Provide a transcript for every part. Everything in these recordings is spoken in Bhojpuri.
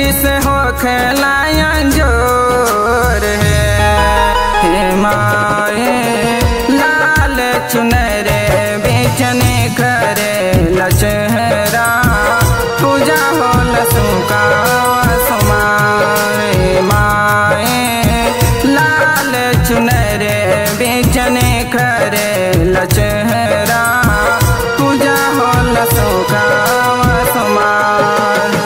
से हो खेलाया जोर है माए लाल चुनरे बेचने करे लचहरा पूजा हो लसुका सुमारे माए लाल चुनरे बेचने करे लचहरा पूजा हो लसुका सुमार।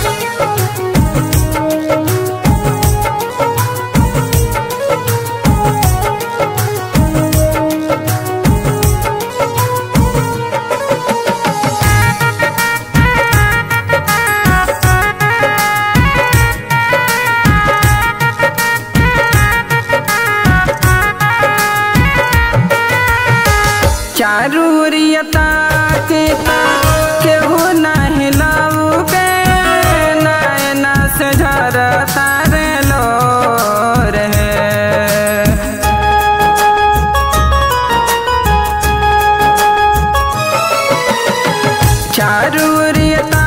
चारूरियता केहू नहीं लौके नैना से झरता रे लो रहे चारूरियता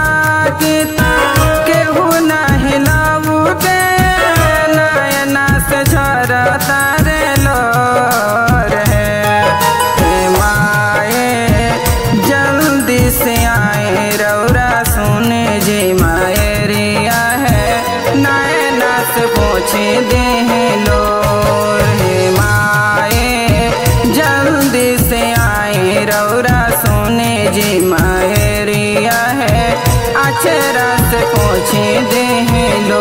केहू नहीं लौके नैना से झरता रे लो से आए रौरा सुने जी मायरिया है नैना से पूछे दे लो रे माए जल्दी से आए रौरा सुने जी मायरिया है अचरा से पूछे दे लो।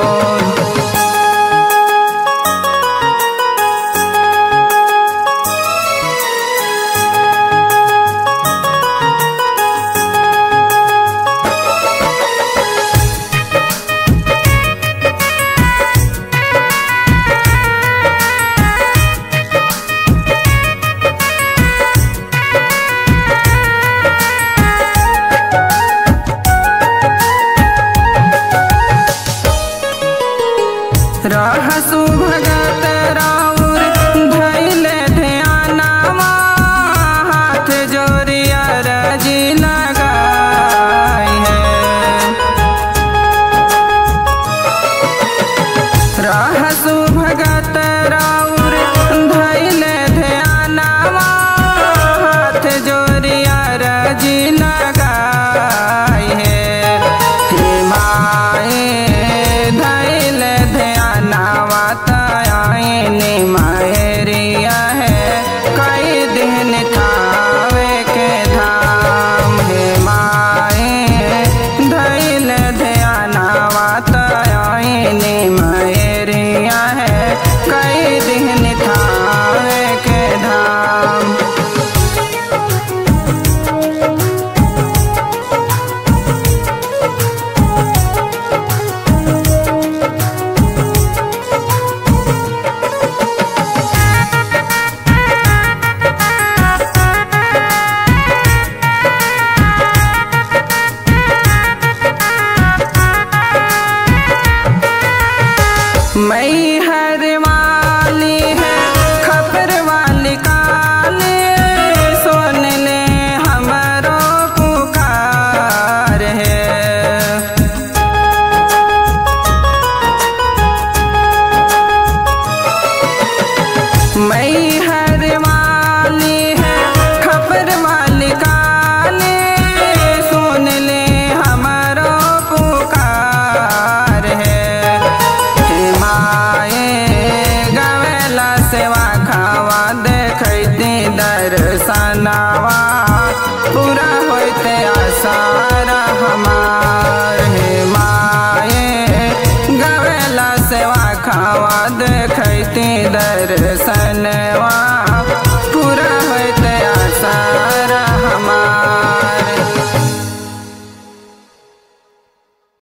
रहसु भगत राउर धैले ध्यानवा हाथ जोरिया रजी लगाई है रहसु भगत राउर धैले ध्यानवा हाथ जोरिया रजी लगाई है माए धैले आईने मायरिया है कई दिन थावे के धाम है माए धैल ध्यानवा आईने मायरिया है कई दिन थावे के धाम। मई हर वाली है खबर वाली काली सुन ले हमारो पुकार है मई हर वाली है खबर वाली काली सुन ले हमारो पुकार है सेवा खावा देखती दर्शनवा पूरा होते आसारा हमार है माए गवेला सेवा खावा देखती दर्शनवा